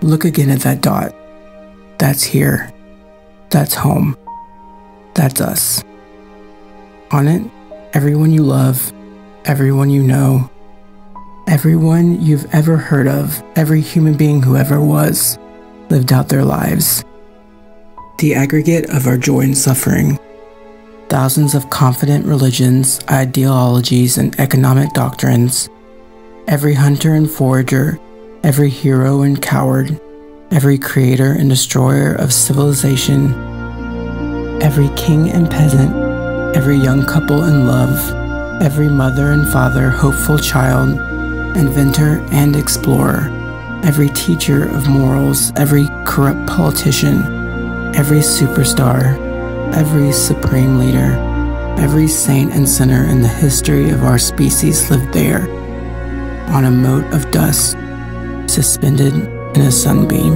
Look again at that dot. That's here. That's home. That's us. On it, everyone you love, everyone you know, everyone you've ever heard of, every human being who ever was, lived out their lives. The aggregate of our joy and suffering. Thousands of confident religions, ideologies, and economic doctrines. Every hunter and forager, every hero and coward, every creator and destroyer of civilization, every king and peasant, every young couple in love, every mother and father, hopeful child, inventor and explorer, every teacher of morals, every corrupt politician, every superstar, every supreme leader, every saint and sinner in the history of our species lived there, on a mote of dust, suspended in a sunbeam.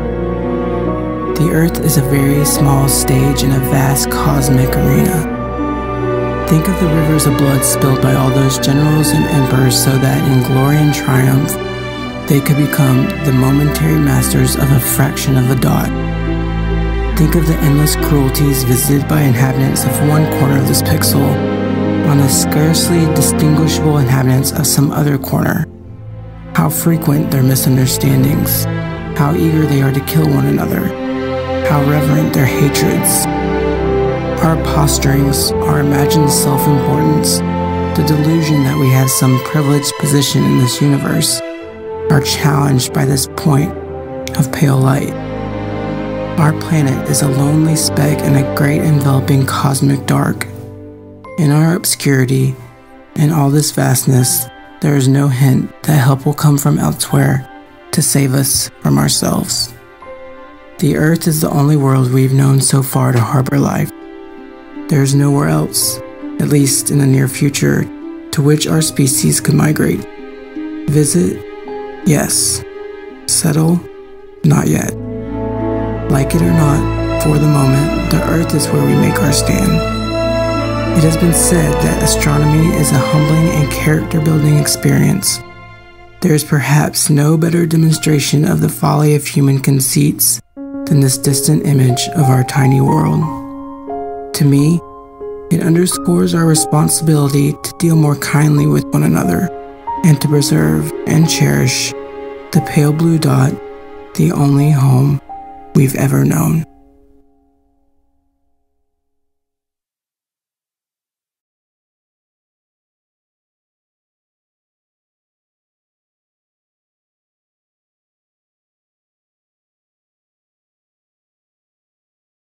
The earth is a very small stage in a vast cosmic arena. Think of the rivers of blood spilled by all those generals and emperors so that in glory and triumph they could become the momentary masters of a fraction of a dot. Think of the endless cruelties visited by inhabitants of one corner of this pixel on the scarcely distinguishable inhabitants of some other corner. How frequent their misunderstandings, how eager they are to kill one another, how reverent their hatreds. Our posturings, our imagined self-importance, the delusion that we have some privileged position in this universe, are challenged by this point of pale light. Our planet is a lonely speck in a great enveloping cosmic dark. In our obscurity, in all this vastness, there is no hint that help will come from elsewhere to save us from ourselves. The Earth is the only world we've known so far to harbor life. There is nowhere else, at least in the near future, to which our species could migrate. Visit? Yes. Settle? Not yet. Like it or not, for the moment, the Earth is where we make our stand. It has been said that astronomy is a humbling and character-building experience. There is perhaps no better demonstration of the folly of human conceits than this distant image of our tiny world. To me, it underscores our responsibility to deal more kindly with one another and to preserve and cherish the pale blue dot, the only home we've ever known.